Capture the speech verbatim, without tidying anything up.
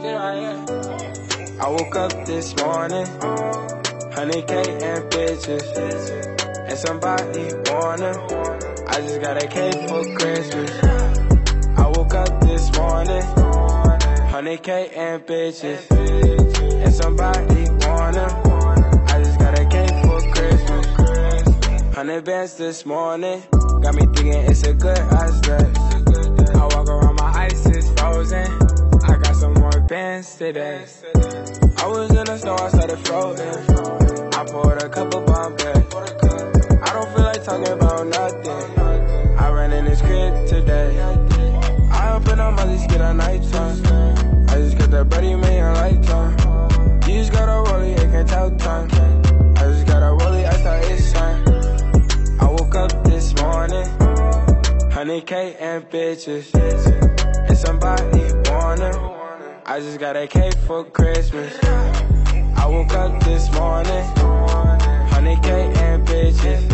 I woke up this morning, one hundred K and bitches, and somebody wanna. I just got a cake for Christmas. I woke up this morning, one hundred K and bitches, and somebody wanna. I just got a cake for Christmas. one hundred bands this morning, got me thinking it's a good aspect. I walk around, my ice is frozen. I got some more bands today. I was in the snow, I started floating. I poured a couple bomb bags. I don't feel like talking about nothing. I ran in this crib today. I opened up my least get a nighttime. I just got that Brady million lifetime. You just got a rollie, it can't tell time. I just got a rollie, I thought it's time. I woke up this morning, one hundred K and bitches, and somebody wanna. I just got a cake for Christmas. I woke up this morning, one hundred K and bitches,